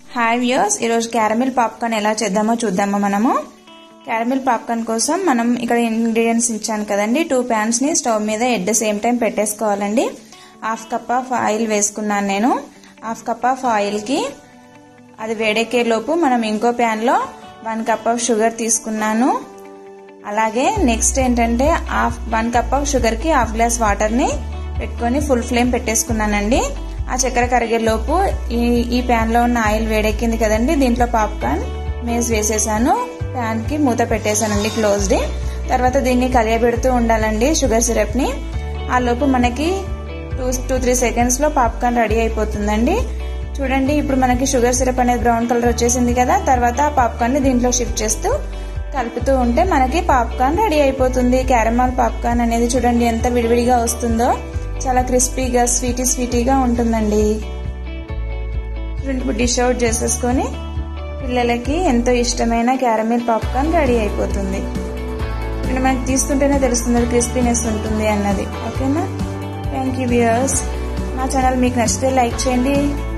Hi viewers, ఈరోజు caramel popcorn ఎలా చేద్దామో చూద్దామా మనము. క్యారమిల్ పాప్కార్న్ కోసం మనం ఇక్కడ ఇంగ్రీడియంట్స్ ఇచ్చాను కదండి. 2 ప్యాన్స్ ని స్టవ్ మీద ఎట్ ద సేమ్ టైం పెట్టేసుకోవాలండి. 1/2 కప్ ఆఫ్ ఆయిల్ వేసుకున్నాను నేను. 1/2 కప్ ఆఫ్ ఆయిల్ కి అది వేడెక్కే లోపు మనం ఇంకో ప్యాన్ లో 1 కప్ ఆఫ్ షుగర్ తీసుకున్నాను. అలాగే నెక్స్ట్ ఏంటంటే 1 కప్ ఆఫ్ షుగర్ కి 1/2 గ్లాస్ వాటర్ ని పెట్టుకొని ఫుల్ ఫ్లేమ్ పెట్టేసుకున్నానండి. ఆ చక్కెర కరిగే లోపు ఈ ప్యాన్ లో ఉన్న ఆయిల్ వేడెక్కింది కదండి. దీంట్లో పాప్కార్న్ మేజ్ వేసేసాను. ప్యాన్ కి మూత పెట్టేశానండి క్లోజ్డ్. తర్వాత దీన్ని కలియబెడుతూ ఉండాలండి షుగర్ సిరప్ ని. ఆ లోపు మనకి 2-3 సెకండ్స్ లో పాప్కార్న్ రెడీ అయిపోతుందండి. చూడండి, ఇప్పుడు మనకి షుగర్ సిరప్ అనేది బ్రౌన్ కలర్ వచ్చేసింది కదా. తర్వాత ఆ పాప్కార్న్ ని దీంట్లో షిఫ్ట్ చేస్తూ కలుపుతూ ఉంటే మనకి పాప్కార్న్ రెడీ అయిపోతుంది. క్యారమల్ పాప్కార్న్ అనేది చూడండి ఎంత విడివిడిగా వస్తుందో, చాలా క్రిస్పీగా స్వీటీగా ఉంటుందండి. ఇప్పుడు డిష్ అవుట్ చేసేసుకొని పిల్లలకి ఎంతో ఇష్టమైన క్యారమిల్ పాప్కార్న్ రెడీ అయిపోతుంది. ఇప్పుడు మనకి తీసుకుంటేనే తెలుస్తుంది క్రిస్పీనెస్ ఉంటుంది అన్నది. ఓకేనా? Thank you viewers. మా ఛానల్ మీకు నచ్చితే లైక్ చేయండి.